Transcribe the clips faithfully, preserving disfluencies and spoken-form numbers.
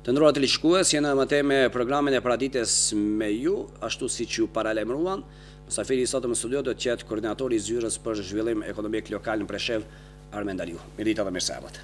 Të nderuar teleshikues, jena më tej me programin e paradites me ju, ashtu siç ju paralajmëruan. Mysafiri i sotëm në studio do të jetë koordinatori i zyrës për zhvillim ekonomik lokal në Preshev, Armen Daliu. Mirëditë dhe mirësevët.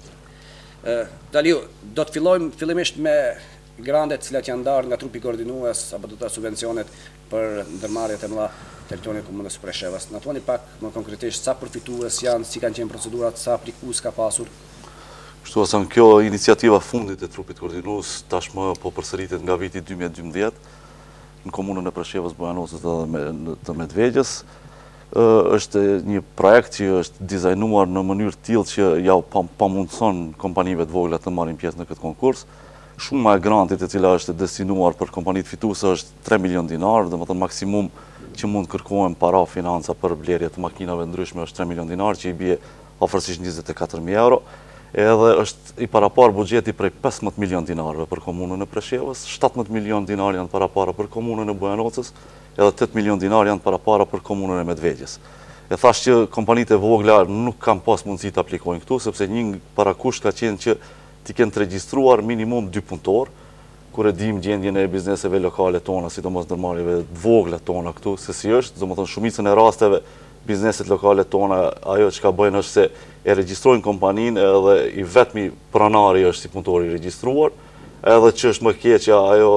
Ë, Daliu, do të fillojmë fillimisht me grandet që janë ndarë nga trupi koordinues apo do të subvencionet për ndërmarrjet e mëdha territorit të komunës së Preshevës. Na thoni pak më konkretisht sa përfitues janë, si kanë qenë procedurat, sa aplikues ka pasur. Kështu asa kjo iniciativa fundit e trupit koordinues tashmë po përsëritet nga viti dy mijë e dymbëdhjetë në komunën e Preshevës, Bojanosës dhe të Medvegjës. Është një projekt që është dizajnuar në mënyrë tillë që ja pamundson kompanive të vogla të marrin pjesë në këtë konkurs. Shuma e grantit e cila është destinuar për kompanitë fituese është tre milion dinar, domethënë maksimum që mund kërkohen para financa për blerje të makinave ndryshme është tre milion dinar, që i bie afërsisht njëzet e katër mijë euro. Edhe është i parapar buxheti prej pesëmbëdhjetë milion dinarëve për komunën e Preshevës, shtatëmbëdhjetë milion dinar janë parapara për komunën e Bojanocës, edhe tetëmbëdhjetë milion dinar janë parapara për komunën e Medvegjës. E thash që kompanitë e vogla nuk kanë pas mundësi të aplikojnë këtu, sepse një parakusht ka qenë që t'i kenë të regjistruar minimum dy punëtor, kur e dim gjendjen e bizneseve lokale tona, sidomos ndërmarrjeve të vogla tona këtu, se si është, domethënë shumicën e rasteve bizneset lokale tona, ajo që ka bëjnë është se e regjistrojnë kompaninë edhe i vetmi pronari është si punëtori i regjistruar, edhe që është më keqja ajo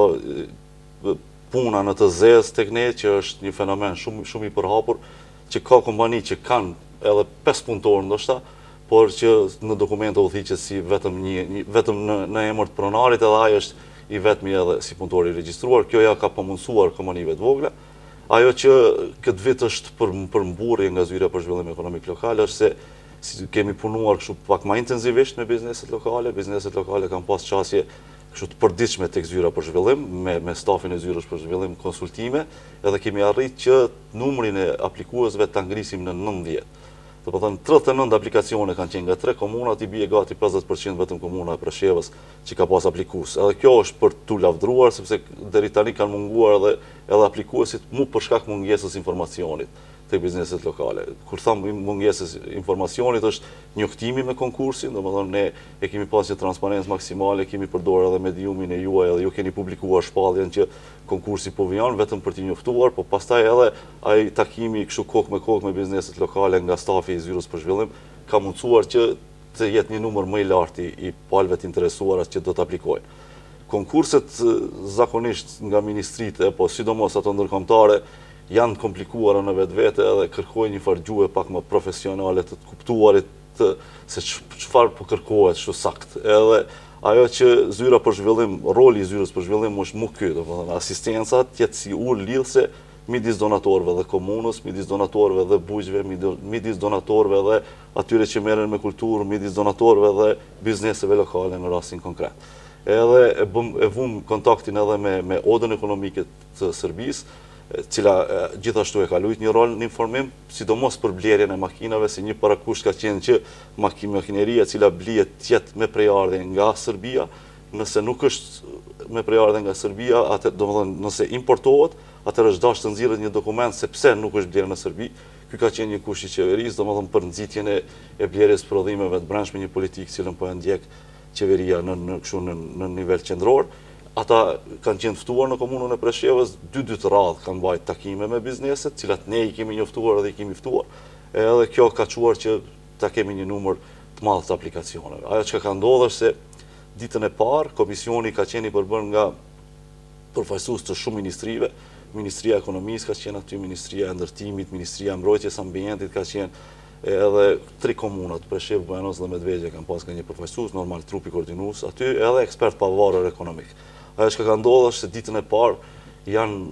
puna në të zezë tek ne, që është një fenomen shumë shumë i përhapur, që ka kompani që kanë edhe pesë punëtorë ndoshta, por që në dokumente udhëhiqet si vetëm një, një vetëm në, në emër të pronarit, edhe ai është i vetmi edhe si punëtori i regjistruar. Kjo ja ka pamundsuar kompanive të vogla. Ajo që këtë vit është për përmburje nga Zyra për Zhvillim Ekonomik Lokal është se si kemi punuar kështu pak më intensivisht me bizneset lokale, bizneset lokale kanë pas qasje kështu të përditshme tek Zyra për Zhvillim me me stafin e Zyrës për Zhvillim konsultime, edhe kemi arritë që numrin e aplikuesve ta ngrisim në nëntëdhjetë. Do të thënë tridhjetë e nëntë aplikacione kanë qenë nga tre komunat, i bie gati pesëdhjetë përqind vetëm komuna e Preshevës që ka pas aplikues. Edhe kjo është për tu lavdruar sepse deri tani kanë munguar edhe edhe aplikuesit mu për shkak mungesës informacionit te bizneset lokale. Kur tham mungesës informacionit është njoftimi me konkursin, domethënë ne e kemi pasur transparencë maksimale, kemi përdorur edhe mediumin e juaj, edhe ju keni publikuar shpalljen që konkursi po vjen vetëm për t'i njoftuar, po pastaj edhe ai takimi kështu kokë me kokë me bizneset lokale nga stafi i Zyrës për Zhvillim ka mundsuar që të jetë një numër më i lartë i palëve të interesuara që do të aplikojnë. Konkurset zakonisht nga ministritë, po sidomos ato ndërkombëtare, janë komplikuara në vetvete edhe kërkojnë një farë gjuhë pak më profesionale të kuptuarit të, se çfarë po kërkohet kështu sakt. Edhe ajo që Zyra për Zhvillim, roli i Zyrës për Zhvillim është më ky, domethënë asistenca të jetë si ul lidhse midis donatorëve dhe komunës, midis donatorëve dhe bujqve, midis donatorëve dhe atyre që merren me kulturë, midis donatorëve dhe bizneseve lokale në rastin konkret. Edhe e bëm e vum kontaktin edhe me me Odën Ekonomike të Serbisë, cila gjithashtu e ka luajtur një rol në informim, sidomos për blerjen e makinave, se një parakusht ka qenë që makineria e cila blihet të jetë me prejardhje nga Serbia, nëse nuk është me prejardhje nga Serbia, atë domethënë nëse importohet, atëherë është dashur të nxirret një dokument se pse nuk është blerë në Serbi. Ky ka qenë një kusht i qeverisë, domethënë për nxitjen e, e blerjes prodhimeve të brendshme, një politikë që po e ndjek qeveria në në kështu në, në nivel qendror. Ata kanë qenë ftuar në komunën e Preshevës, dy dy të radhë kanë bajt takime me bizneset, cilat ne i kemi njoftuar dhe i kemi ftuar. Edhe kjo ka quar që ta kemi një numër të madh të aplikacioneve. Ajo që ka ndodhur është se ditën e parë komisioni ka qenë i përbërë nga përfaqësues të shumë ministrive. Ministria e Ekonomisë ka qenë aty, Ministria e Ndërtimit, Ministria e Mbrojtjes Ambientit ka qenë, edhe tri komunat, Preshev, Bojanosë dhe Medvegje kanë pas nga një përfaqësues, normal trupi koordinues aty, edhe ekspert pavarur ekonomik. Ajo që ka ndodhur është se ditën e parë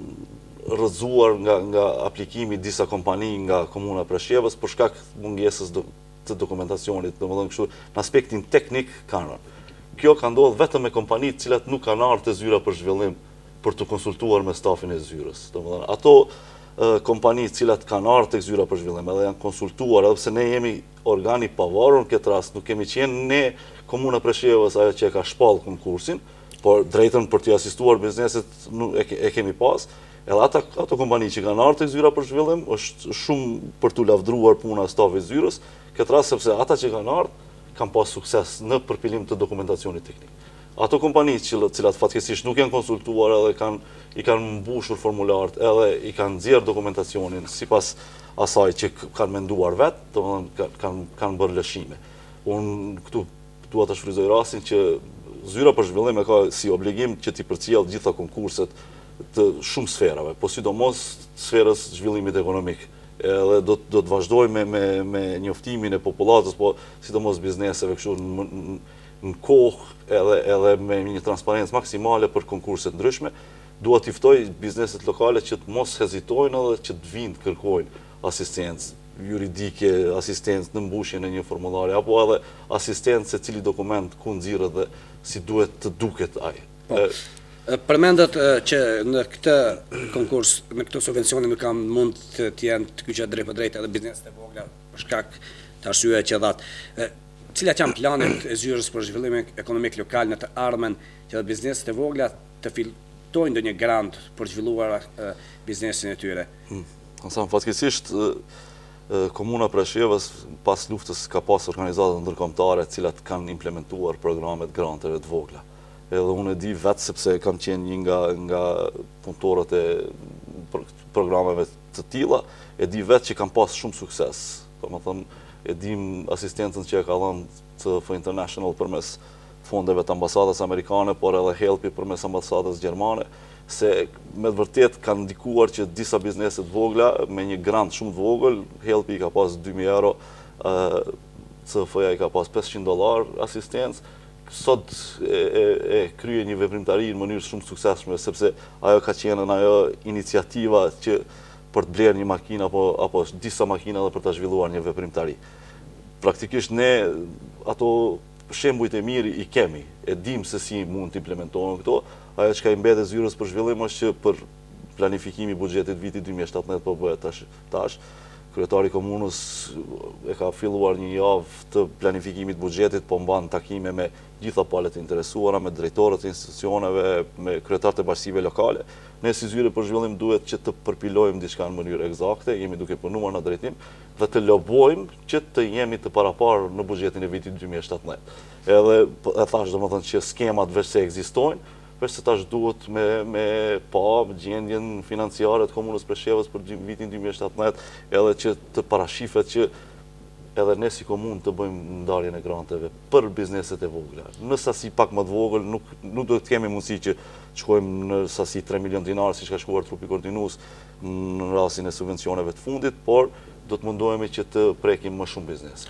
janë rrëzuar nga nga aplikimi disa kompani nga komuna e Preshevës për shkak mungesës do, të dokumentacionit, domethënë kështu në aspektin teknik kanë. Kjo ka ndodhur vetëm me kompanitë të cilat nuk kanë ardhur te Zyra për Zhvillim për të konsultuar me stafin e Zyrës. Domethënë ato e, kompani të cilat kanë ardhur tek Zyra për Zhvillim edhe janë konsultuar, edhe pse ne jemi organi pavarur në këtë rast, nuk kemi qenë ne komuna e Preshevës ajo që e ka shpall konkursin, por drejtën për t'i asistuar bizneset e, e kemi pas. Edhe ata ato kompani që kanë ardhur tek Zyra për Zhvillim është shumë për t'u lavdruar puna e stafit të Zyrës, këtë rast sepse ata që kanë ardhur kanë pas sukses në përpilim të dokumentacionit teknik. ato kompani cilat fatkesisht nuk janë konsultuar edhe kanë, i kanë mbushur formularët edhe i kanë nxjerrë dokumentacionin sipas asaj që kanë menduar vetë, domethënë kanë kanë bërë lëshime. Unë këtu dua ta shfrytëzoj rastin që zyra për zhvillim e ka si obligim që t'i përcjell gjitha konkurset të shumë sferave, po sidomos sferës zhvillimit ekonomik. Edhe do do të vazhdoj me me me njoftimin e popullatës, po sidomos bizneseve kështu në, në kohë edhe edhe me një transparencë maksimale për konkurse të ndryshme. Dua t'i ftoj bizneset lokale që të mos hezitojnë edhe që të vinë të kërkojnë asistencë juridike, asistencë në mbushjen e një formulari, apo edhe asistencë se cili dokument ku nxirret dhe si duhet të duket ai. Po. Përmendet që në këtë konkurs, në këtë subvencione nuk kam mund të jenë të kyqet drejt për drejt edhe bizneset e vogla për shkak të arsyeve që dhatë. Cilat janë planet e zyrës për zhvillim ekonomik lokal në të ardhmen që edhe bizneset e vogla të fitojnë ndonjë grant për të zhvilluar biznesin e tyre? Sa fatkeqësisht Komuna Preshevës pas luftës ka pas organizata ndërkombëtare të cilat kanë implementuar programet granteve të vogla. Edhe unë e di vetë sepse kam qenë një nga, nga punëtorët e programeve të tilla, e di vetë që kam pas shumë sukses. Domethënë, e dim asistencën që e ka dhënë të F International përmes fondeve të ambasadës amerikane, por edhe helpi përmes ambasadës gjermane, se me të vërtet kanë ndikuar që disa bizneset vogla me një grant shumë të vogël, helpi i ka pas dy mijë euro, C F ja i ka pas pesëqind dollar asistencë, sot e, e, e krye një veprimtari në mënyrë shumë suksesshme, sepse ajo ka qenë në ajo iniciativa që për të blerë një makinë apo, apo disa makina dhe për të zhvilluar një veprimtari. Praktikisht ne ato shembujt e mirë i kemi, e dim se si mund të implementohen këto, ajo që ka i mbetet zyrës për zhvillim është që për planifikimi buxhetit vitit dy mijë e shtatëdhjetë po bëhet tash, tash kryetari i komunës e ka filluar një javë të planifikimit buxhetit, po mban takime me gjitha palët e interesuara, me drejtorët e institucioneve, me kryetarët e bashkive lokale. Ne si zyre për zhvillim duhet që të përpilojmë diçka në mënyrë eksakte, jemi duke punuar në drejtim dhe të lobojmë që të jemi të paraparë në buxhetin e vitit dy mijë e shtatëdhjetë. Edhe e thash domethënë që skemat veç se ekzistojnë, veç se tash duhet me, me pa gjendjen financiare të komunës Preshevës për vitin dy mijë e shtatëdhjetë, edhe që të parashifet që edhe ne si komunë të bëjmë ndarjen e granteve për bizneset e vogla. Në sasi pak më të vogël, nuk, nuk do të kemi mundësi që shkojmë në sasi tre milion dinar, si që ka shkuar trupi koordinus në rastin e subvencioneve të fundit, por do të mundohemi që të prekim më shumë biznes.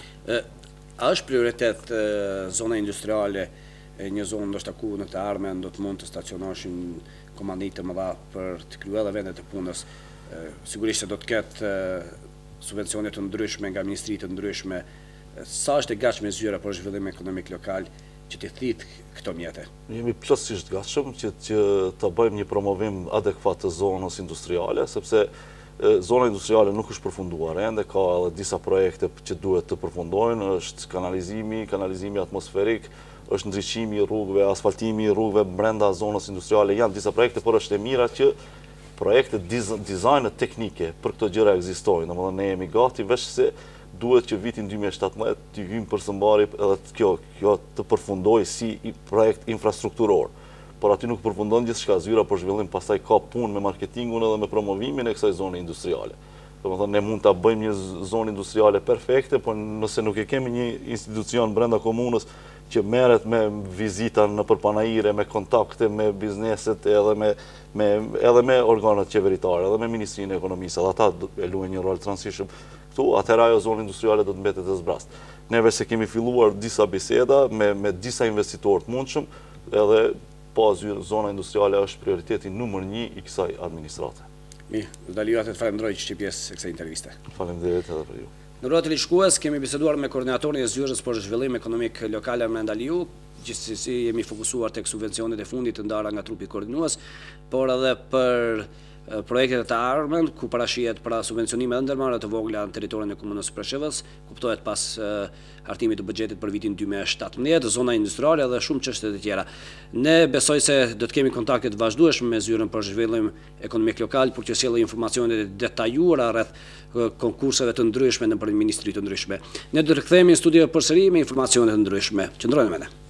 A është prioritet e, zona industriale, e një zonë ndoshta ku në të ardhmen do të mund të stacionoshin komandit të mëdha për të kryer edhe vendet e punës? E, sigurisht se do të ketë subvencione të ndryshme nga ministri të ndryshme. Sa është e gatshme zyra për zhvillim ekonomik lokal që të thith këto mjete? Jemi plotësisht gatshëm që, që të bëjmë një promovim adekuat të zonës industriale, sepse zona industriale nuk është përfunduar ende, ka edhe disa projekte që duhet të përfundojnë, është kanalizimi, kanalizimi atmosferik, është ndriçimi i rrugëve, asfaltimi i rrugëve brenda zonës industriale, janë disa projekte, por është e mira që projekte dizajnet teknike për këto gjëra ekzistojnë. Domethënë ne jemi gati, veç se duhet që vitin dy mijë e shtatëdhjetë të hyjmë përsëmbari edhe kjo, kjo të përfundojë si projekt infrastrukturor. Por aty nuk përfundon gjithçka, zyra për zhvillim pastaj ka punë me marketingun edhe me promovimin e kësaj zone industriale. Domethënë ne mund ta bëjmë një zonë industriale perfekte, por nëse nuk e kemi një institucion brenda komunës që merret me vizita në përpanajire, me kontakte me bizneset edhe me, me, edhe me organet qeveritare, edhe me Ministrinë e Ekonomisë, edhe ata e luajnë një rol të rëndësishëm këtu, atëherë ajo zonë industriale do të mbetet e zbrast. Neve se kemi filluar disa biseda me, me disa investitorë të mundshëm, edhe pa zyrë zona industriale është prioriteti numër një i kësaj administrate. Mi, Daliu, atë të falemderoj që që pjesë e kësaj interviste. Faleminderit edhe për ju. Në rrotën e shkues kemi biseduar me koordinatorin e zyrës për zhvillim ekonomik lokal Armend Aliu, gjithsesi jemi fokusuar tek subvencionet e fundit të ndara nga trupi koordinues, por edhe për projektet të ardhmen ku parashihet pra subvencionime dhe ndërmarrje të vogla në territorin e komunës së Preshevës, kuptohet pas hartimit të buxhetit për vitin dy mijë e shtatëdhjetë, zona industriale dhe shumë çështje të tjera. Ne besoj se do të kemi kontakte të vazhdueshme me zyrën për zhvillim ekonomik lokal për të sjellë informacione të detajuara rreth konkurseve të ndryshme nëpër ministri të ndryshme. Ne do të rikthehemi në studio përsëri me informacione të ndryshme. Qëndroni me ne.